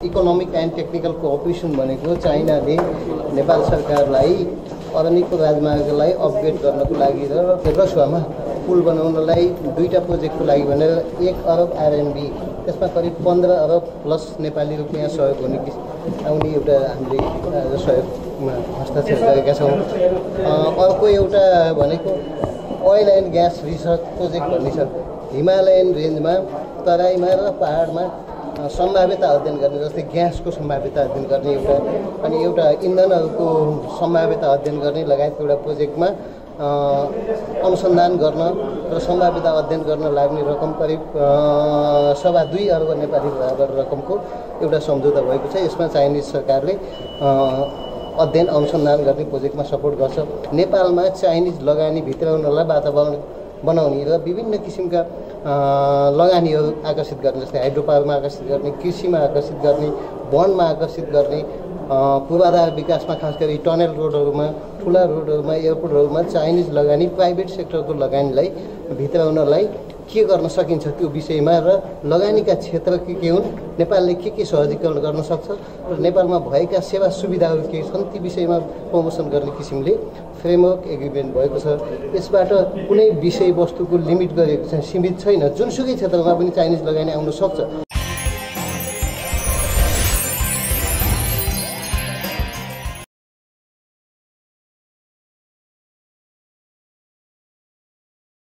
Economic and technical cooperation भनेको चाइनाले नेपाल सरकारलाई Araniko राजमार्गलाई upgrade गर्नको लागि र रसुवामा पुल बनाउनलाई दुईटा प्रोजेक्टको लागि भनेर 1 अरब आरएनबी त्यसमा करिब 15 अरब प्लस नेपाली रुपियाँ सहयोग आउने एउटा हामीले सहयोगमा हस्ताक्षर गरेका छौँ। अर्को एउटा भनेको oil and gas research project भन्ने छ। हिमालयन रेन्जमा तराईमा र पहाडमा सम्भाव्यता अध्ययन गर्ने, जस्तै ग्यासको सम्भाव्यता अध्ययन गर्ने एउटा अनि एउटा इन्धनहरूको सम्भाव्यता अध्ययन गर्ने लगायतको एउटा प्रोजेक्टमा अनुसन्धान गर्न र सम्भाव्यता अध्ययन गर्न लाग्ने रकम करिब 2.25 अर्ब नेपाली बराबर रकमको एउटा सम्झौता भएको छ। यसमा चाइनिज सरकारले अध्ययन अनुसन्धान गर्ने प्रोजेक्टमा सपोर्ट गर्छ। नेपालमा चाइनिज लगानी भित्राउनलाई वातावरण बनाउने र विभिन्न किसिमका लगानीहरू आकर्षित गर्ने, जस्तै हाइड्रो पावरमा आकर्षित गर्ने, कृषिमा आकर्षित गर्ने, वनमा आकर्षित गर्ने, पूर्वाधार विकासमा खास गरी टनल रोडहरूमा, ठुला रोडहरूमा, एयरपोर्टहरूमा चाइनिज लगानी प्राइभेट सेक्टरको लगानीलाई भित्राउनलाई के गर्न सकिन्छ त्यो विषयमा र लगानीका क्षेत्र के हुन्, नेपालले के सहजीकरण गर्न सक्छ र नेपालमा भएका सेवा सुविधाहरू के छन् ती विषयमा प्रमोसन गर्ने किसिमले फ्रेमवर्क एग्रिमेन्ट भएको छ। यसबाट कुनै विषयवस्तुको लिमिट गरेको चाहिँ सीमित छैन, जुनसुकै क्षेत्रमा पनि चाइनिज लगानी आउन सक्छ।